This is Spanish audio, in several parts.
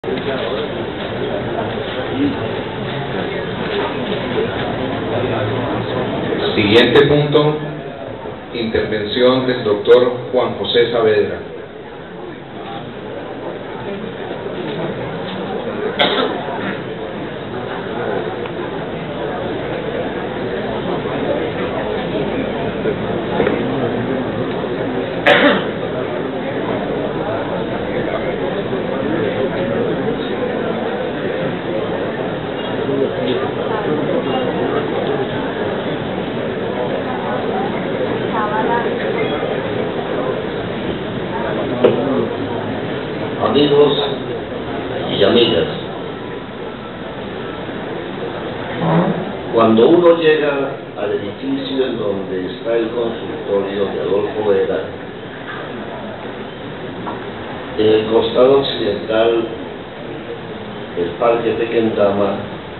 Siguiente punto, intervención del doctor Juan José Saavedra. Amigos y amigas, cuando uno llega al edificio en donde está el consultorio de Adolfo Vera, en el costado occidental del Parque Tequendama,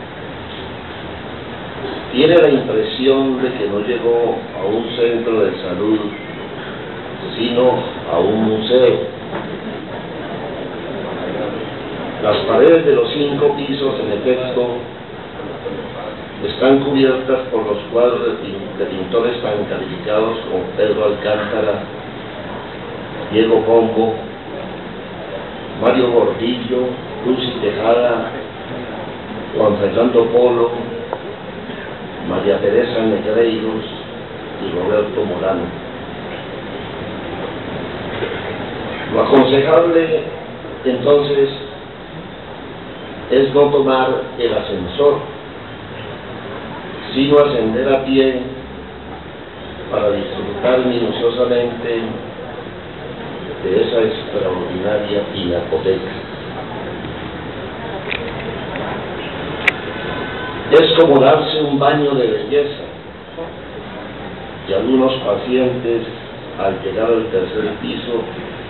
tiene la impresión de que no llegó a un centro de salud, sino a un museo. Las paredes de los 5 pisos, en efecto, están cubiertas por los cuadros de pintores tan calificados como Pedro Alcántara, Diego Pombo, Mario Gordillo, Lucy Tejada, Juan Fernando Polo, María Teresa Negreiros y Roberto Morano. Lo aconsejable, entonces, es no tomar el ascensor, sino ascender a pie para disfrutar minuciosamente de esa extraordinaria pinacoteca. Es como darse un baño de belleza, y algunos pacientes, al llegar al tercer piso,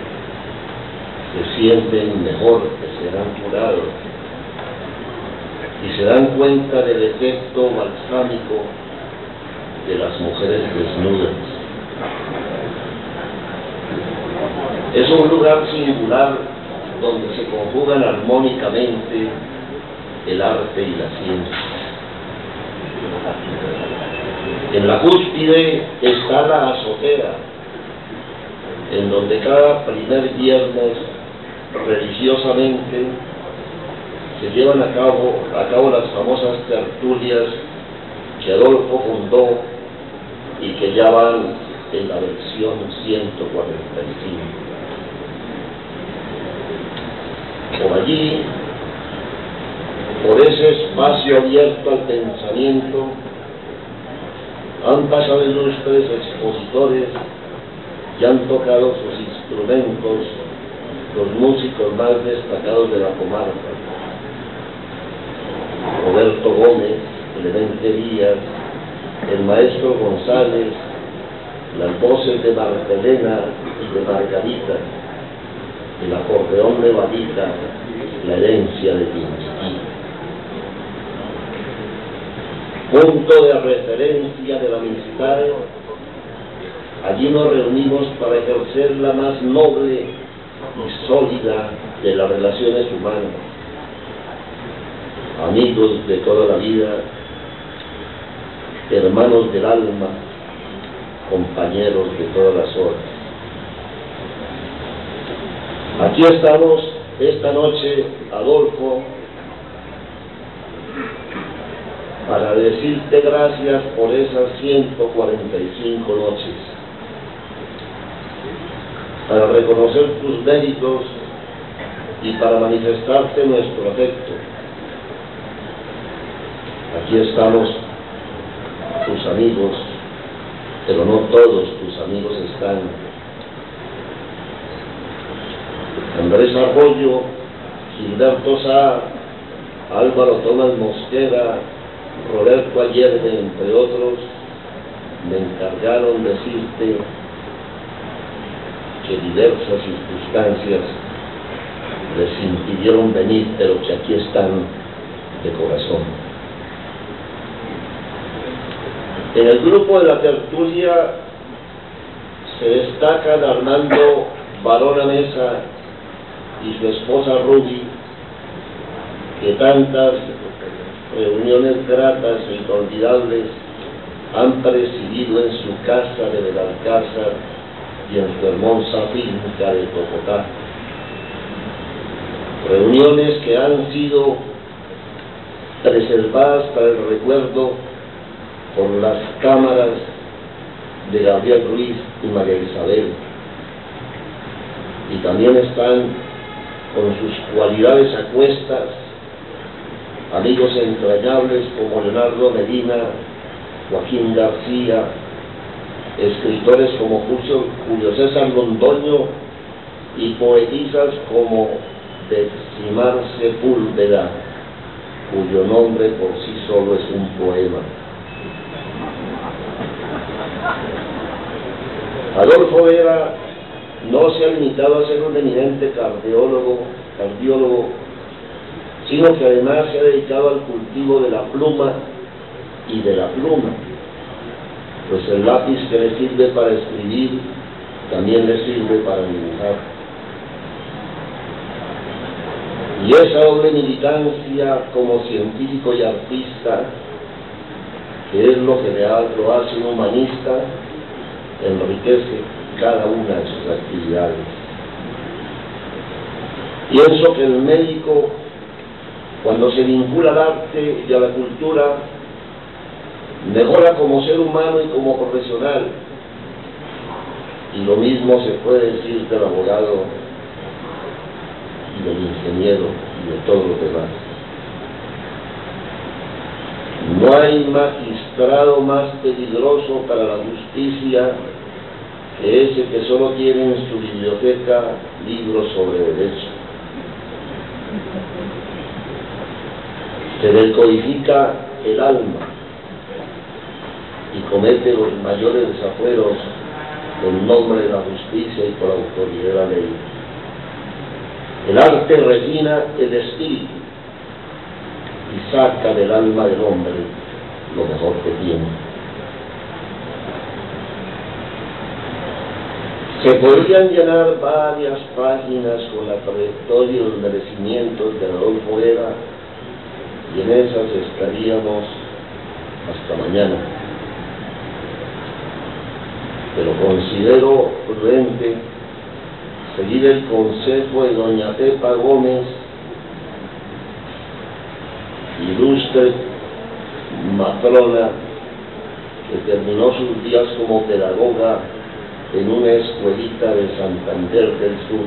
se sienten mejor, que serán curados, y se dan cuenta del efecto balsámico de las mujeres desnudas. Es un lugar singular donde se conjugan armónicamente el arte y la ciencia. En la cúspide está la azotea, en donde cada primer viernes religiosamente se llevan a cabo las famosas tertulias que Adolfo fundó y que ya van en la versión 145. Por allí, por ese espacio abierto al pensamiento, han pasado ilustres expositores y han tocado sus instrumentos los músicos más destacados de la comarca: Roberto Gómez, Clemente Díaz, el maestro González, las voces de Marcelena y de Margarita, el acordeón de Varita, la herencia de Tinchiquí. Punto de referencia de la amistad, allí nos reunimos para ejercer la más noble y sólida de las relaciones humanas. Amigos de toda la vida, hermanos del alma, compañeros de todas las horas. Aquí estamos esta noche, Adolfo, para decirte gracias por esas 145 noches, para reconocer tus méritos y para manifestarte nuestro afecto. Aquí estamos tus amigos, pero no todos tus amigos están. Andrés Arroyo, Gilberto Sá, Álvaro Tomás Mosquera, Roberto Allende, entre otros, me encargaron decirte que diversas circunstancias les impidieron venir, pero que aquí están de corazón. En el grupo de la tertulia se destacan Armando Barona Mesa y su esposa Ruby, que tantas reuniones gratas e inolvidables han presidido en su casa de Belalcázar y en su hermosa finca de Tocotá. Reuniones que han sido preservadas para el recuerdo por las cámaras de Gabriel Ruiz y María Isabel, y también están con sus cualidades a cuestas amigos entrañables como Leonardo Medina, Joaquín García, escritores como Julio César Londoño y poetisas como Decimar Sepúlveda, cuyo nombre por sí solo es un poema. Adolfo Vera no se ha limitado a ser un eminente cardiólogo, sino que además se ha dedicado al cultivo de la pluma y de la pluma, pues el lápiz que le sirve para escribir también le sirve para dibujar. Y esa doble militancia como científico y artista, que es lo que lo hace un humanista, enriquece cada una de sus actividades. Pienso que el médico, cuando se vincula al arte y a la cultura, mejora como ser humano y como profesional, y lo mismo se puede decir del abogado y del ingeniero y de todos los demás. No hay magistrado más peligroso para la justicia que ese que solo tiene en su biblioteca libros sobre derecho. Se decodifica el alma y comete los mayores desafueros en nombre de la justicia y por autoridad de la ley. El arte refina el espíritu y saca del alma del hombre lo mejor que tiene. Se podrían llenar varias páginas con la trayectoria y los merecimientos de Adolfo Vera, y en esas estaríamos hasta mañana. Pero considero prudente seguir el consejo de doña Pepa Gómez, ilustre matrona que terminó sus días como pedagoga en una escuelita de Santander del Sur.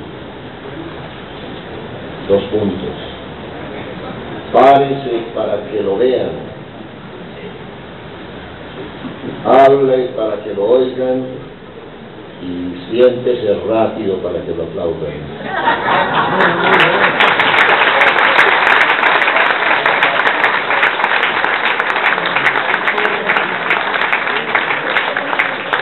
2 puntos. Párese para que lo vean, hable para que lo oigan y siéntese rápido para que lo aplaudan.